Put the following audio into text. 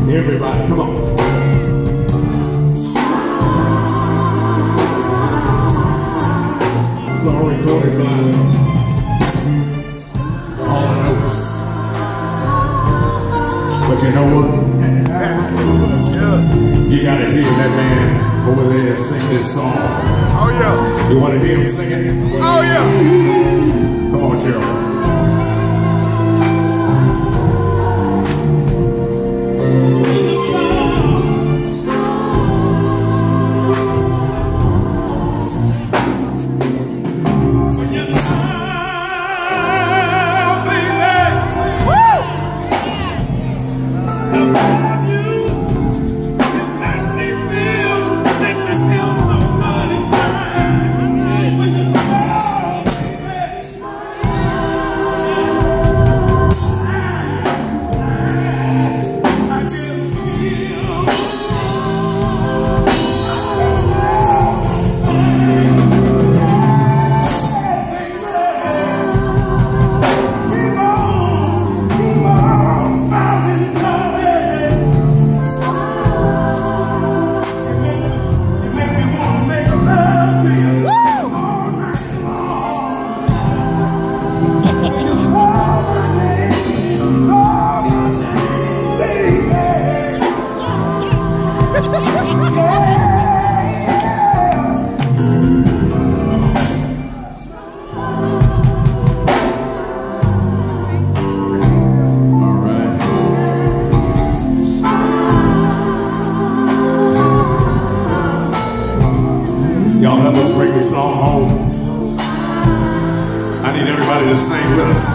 Everybody, come on. Song recorded by Hall & Oates. But you know what? You gotta hear that man over there sing this song. Oh yeah. You wanna hear him sing it? Oh yeah. Come on, Gerald. Y'all help us bring this song home. I need everybody to sing with us.